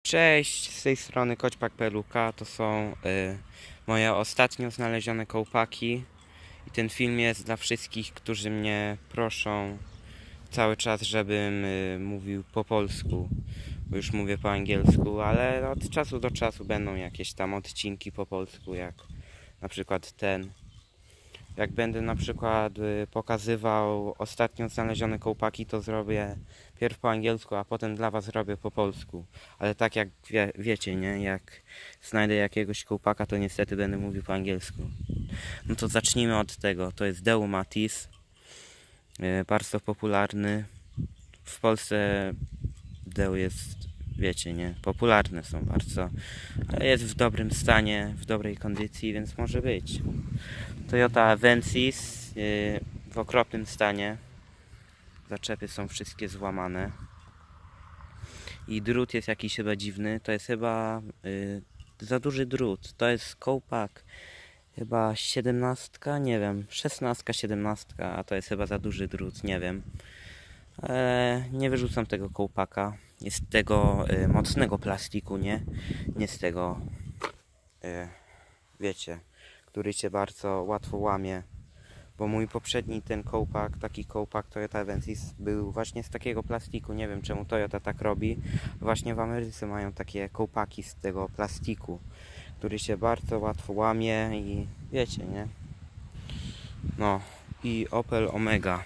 Cześć, z tej strony Koćpak.pl. To są moje ostatnio znalezione kołpaki i ten film jest dla wszystkich, którzy mnie proszą cały czas, żebym mówił po polsku, bo już mówię po angielsku, ale od czasu do czasu będą jakieś tam odcinki po polsku, jak na przykład ten. Jak będę na przykład pokazywał ostatnio znalezione kołpaki, to zrobię pierw po angielsku, a potem dla was robię po polsku. Ale tak jak wiecie, nie? Jak znajdę jakiegoś kołpaka, to niestety będę mówił po angielsku. No to zacznijmy od tego. To jest Deu Matis. Bardzo popularny. W Polsce Deu jest, wiecie, nie? Popularne są bardzo. Ale jest w dobrym stanie, w dobrej kondycji, więc może być. Toyota Avensis w okropnym stanie. Zaczepy są wszystkie złamane. I drut jest jakiś chyba dziwny. To jest chyba za duży drut. To jest kołpak chyba 17, nie wiem, 16, 17, a to jest chyba za duży drut, nie wiem. Nie wyrzucam tego kołpaka. Jest z tego mocnego plastiku, nie z tego, wiecie, który się bardzo łatwo łamie. Bo mój poprzedni ten kołpak, taki kołpak Toyota Avensis był właśnie z takiego plastiku. Nie wiem czemu Toyota tak robi. Właśnie w Ameryce mają takie kołpaki z tego plastiku, który się bardzo łatwo łamie i wiecie, nie? No i Opel Omega.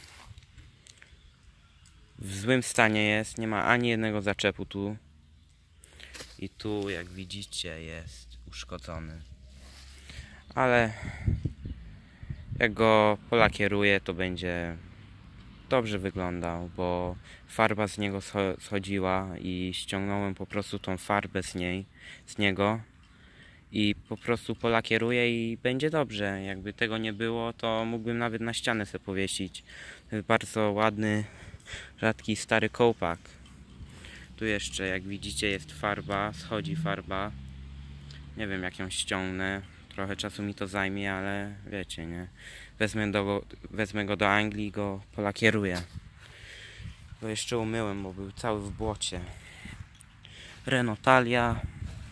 W złym stanie jest, nie ma ani jednego zaczepu tu. I tu, jak widzicie, jest uszkodzony. Ale jak go polakieruję, to będzie dobrze wyglądał, bo farba z niego schodziła i ściągnąłem po prostu tą farbę z niego i po prostu polakieruję i będzie dobrze. Jakby tego nie było, to mógłbym nawet na ścianę sobie powiesić. To jest bardzo ładny, rzadki, stary kołpak. Tu jeszcze, jak widzicie, jest farba, schodzi farba. Nie wiem, jak ją ściągnę. Trochę czasu mi to zajmie, ale wiecie, nie? Wezmę go do Anglii i go polakieruję. Go jeszcze umyłem, bo był cały w błocie. Renault Talia.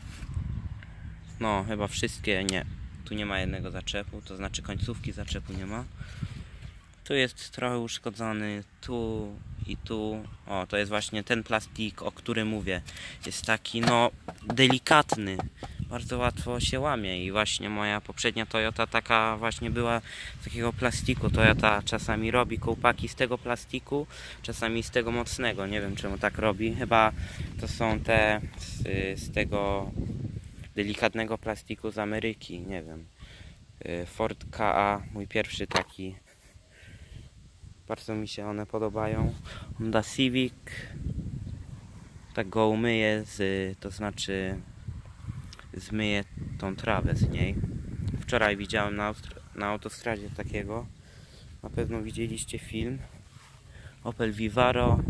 No, chyba wszystkie, nie. Tu nie ma jednego zaczepu, to znaczy końcówki zaczepu nie ma. Tu jest trochę uszkodzony, tu i tu. O, to jest właśnie ten plastik, o którym mówię. Jest taki, no, delikatny. Bardzo łatwo się łamie i właśnie moja poprzednia Toyota taka właśnie była z takiego plastiku. Toyota czasami robi kołpaki z tego plastiku, czasami z tego mocnego. Nie wiem czemu tak robi. Chyba to są te z tego delikatnego plastiku z Ameryki. Nie wiem. Ford Ka, mój pierwszy taki. Bardzo mi się one podobają. Honda Civic. Tak go umyję, to znaczy zmyję tą trawę z niej. Wczoraj widziałem na autostradzie takiego. Na pewno widzieliście film. Opel Vivaro.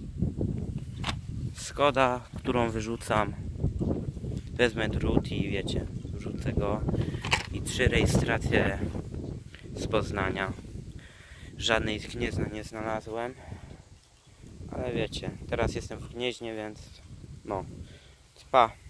Skoda, którą wyrzucam. Wezmę drut i wiecie, wrzucę go. I 3 rejestracje z Poznania. Żadnej z Gniezna nie znalazłem. Ale wiecie, teraz jestem w Gnieźnie, więc no, pa.